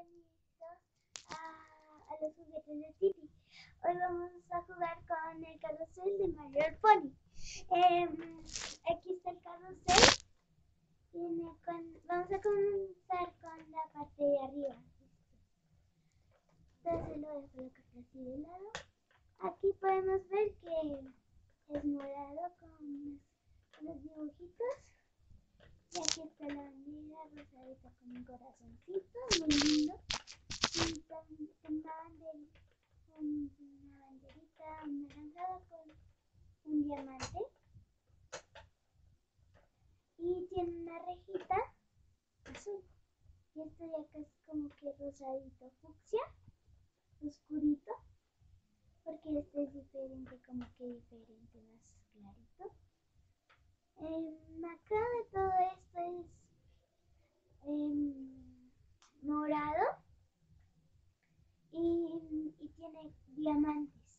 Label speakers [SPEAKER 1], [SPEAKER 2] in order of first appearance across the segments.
[SPEAKER 1] bienvenidos a los juguetes de Titi. Hoy vamos a jugar con el carrusel de My Little Pony. Aquí está el carrusel. Vamos a comenzar con la parte de arriba. Entonces lo voy a colocar así de lado. Aquí podemos ver que es morado con los dibujitos. Y aquí está la bandera rosadita con un corazoncito, muy lindo. Y también una banderita anaranjada con un diamante. Y tiene una rejita azul. Y esto de acá es como que rosadito fucsia, oscurito. Porque este es diferente, como que diferente, más clarito. Acá de todo esto es morado y tiene diamantes.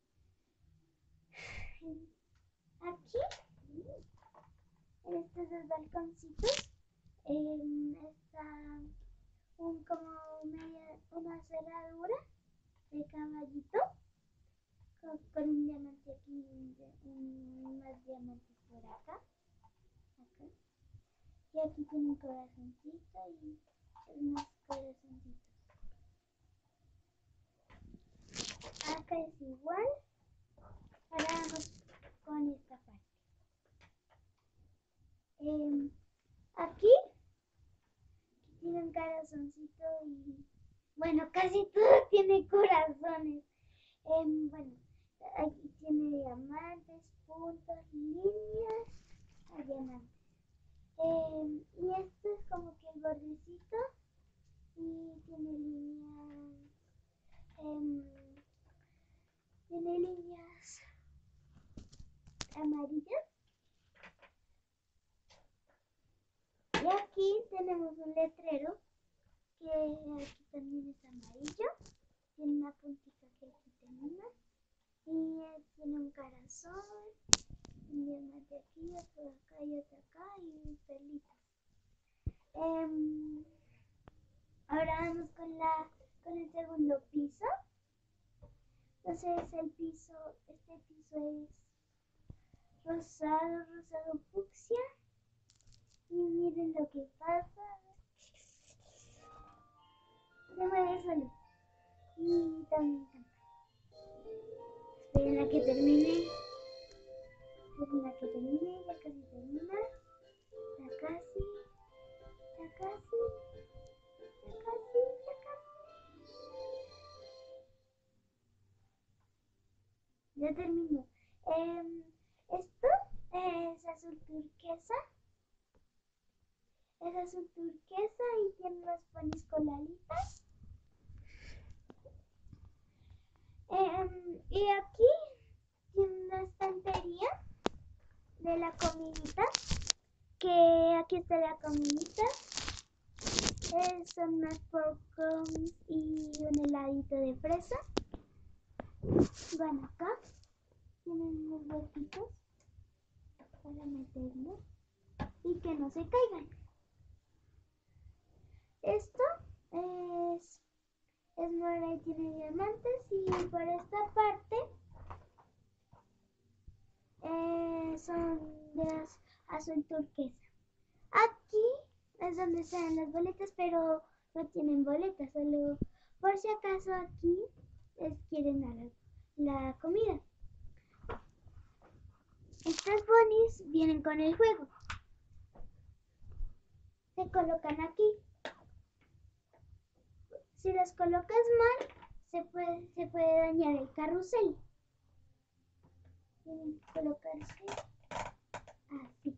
[SPEAKER 1] Aquí, en estos dos balconcitos, está una cerradura de caballito con un diamante aquí y más diamantes por acá. Y aquí tiene un corazoncito y más corazoncitos. Acá es igual. Ahora vamos con esta parte. Aquí tiene un corazoncito y bueno, casi todo tiene corazones. Bueno, aquí tiene diamantes, puntos, líneas, diamantes. Y esto es como que el bordecito y tiene líneas amarillas. Y aquí tenemos un letrero que aquí también es amarillo. Tiene una puntita que aquí termina. Y tiene un corazón, un diamante aquí, otro acá y otro acá y pelitos. Ahora vamos con el segundo piso. Entonces este piso es rosado fucsia. Y miren lo que pasa. Se mueve solo. Y también canta. Esperen a que termine. Ya casi termina. Ya casi. Ya terminó. Esto es azul turquesa. Es azul turquesa y tiene unos ponis con alitas. Y aquí tiene una estantería de la comidita. Que aquí está la comidita. Son unas popcorns y un heladito de fresa. Van acá. Tienen unos huequitos para meterlos y que no se caigan. Esto es morado y tiene diamantes. Y por esta parte son de azul turquesa. Aquí es donde están las boletas, pero no tienen boletas, solo por si acaso aquí les quieren dar la comida. Estas bonis vienen con el juego. Se colocan aquí. Si las colocas mal, se puede dañar el carrusel. Tienen que colocarse así.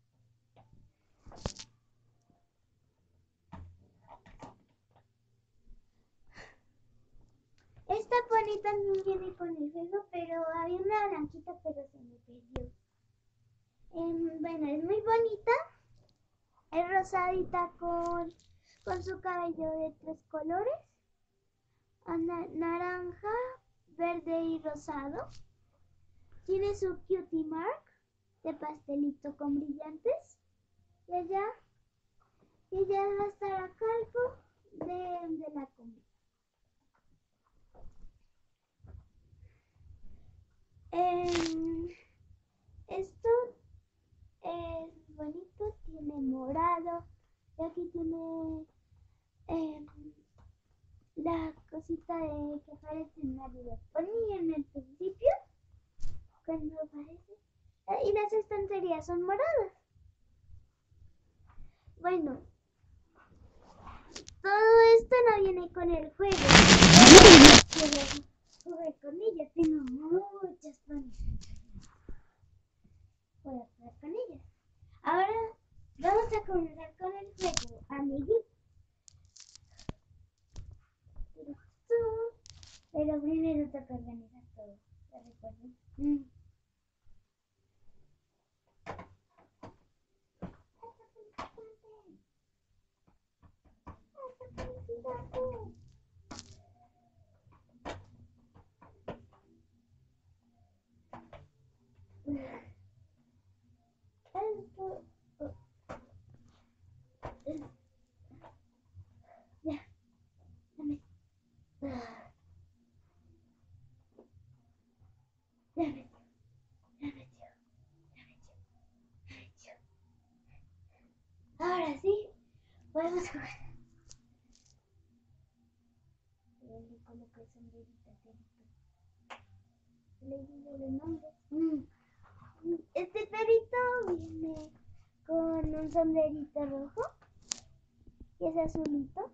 [SPEAKER 1] Esta pony también viene con el juego, pero había una blanquita, pero se me perdió. Bueno, es muy bonita. Es rosadita con su cabello de 3 colores. Naranja, verde y rosado. Tiene su cutie mark de pastelito con brillantes. Y allá va a estar a cargo de la tiene la cosita de que aparece en Mario Pony en el principio, cuando aparece. Y las estanterías son moradas. Bueno, todo esto no viene con el juego. Quiero jugar con ella. Tengo muchas ponies. Voy a jugar con ellas. Ahora vamos a comenzar con el juego, amiguitos. Pero primero toca organizar todo. ¿Te recuerdo? Ya, dame. Dame. Ahora sí, podemos jugar. Le coloco el sombrerito a Perito. Le digo los nombres. Este perito viene con un sombrerito rojo, que es azulito.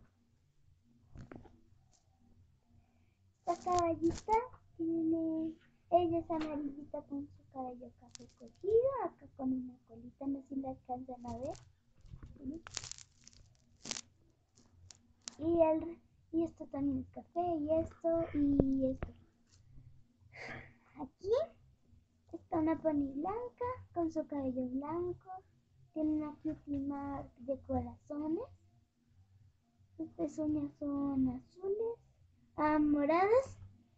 [SPEAKER 1] Esta caballita ella es amarillita con su cabello café cogido, acá con una colita, no sé si la alcanzan a ver. Y esto también es café, y esto. Aquí está una pony blanca con su cabello blanco, tiene una cutie mark de corazones. Sus pezuñas son azules, moradas,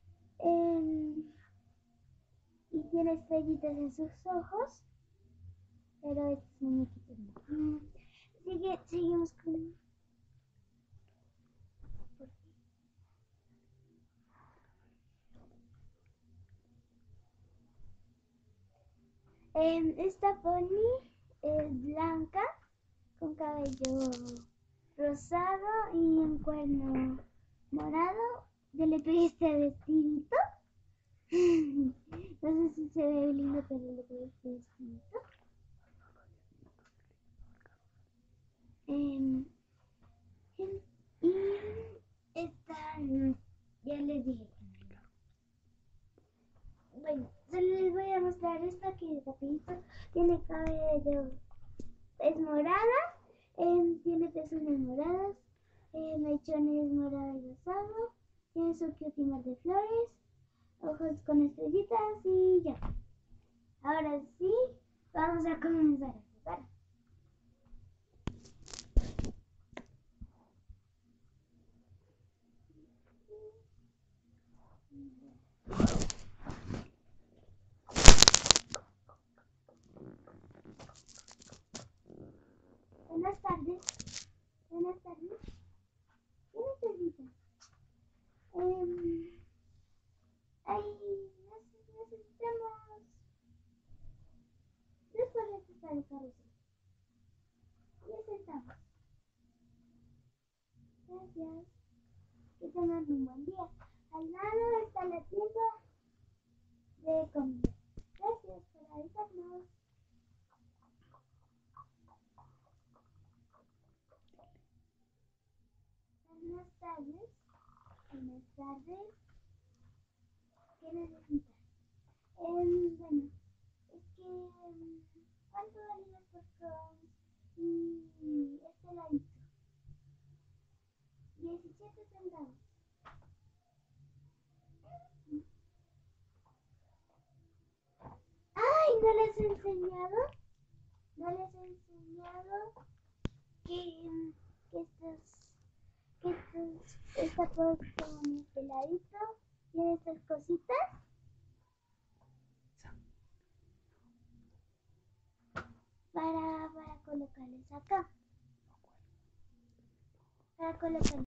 [SPEAKER 1] y tiene estrellitas en sus ojos, pero estos muñequitos no. Seguimos con... Esta pony es blanca, con cabello rosado y un cuerno morado. Yo le pegué este vestidito. No sé si se ve lindo, pero le pegué este vestidito. Y esta, ya les dije. Bueno, solo les voy a mostrar esta que es rapidito. Tiene cabello, es morada, tiene pezuñas moradas, mechones morado y rosado, tiene su cutimar de flores, ojos con estrellitas y ya. Ahora sí, vamos a comenzar a jugar. Buenas tardes. Buenas tardes. ¿Qué necesitas? Necesitamos 3 boletos para el carrusel. 10 centavos. Gracias. Que tengan un buen día. Al lado está la tienda de comida. Gracias por avisarnos. Buenas tardes. Buenas tardes. ¿Qué necesitas? Bueno, es que... ¿cuánto vale el porcón? Y este ladito. 17 centavos. ¡Ay! ¿No les he enseñado? ¿No les he enseñado que esta porcón, este ladito, tiene estas cositas? Para colocarles acá. Para colocarles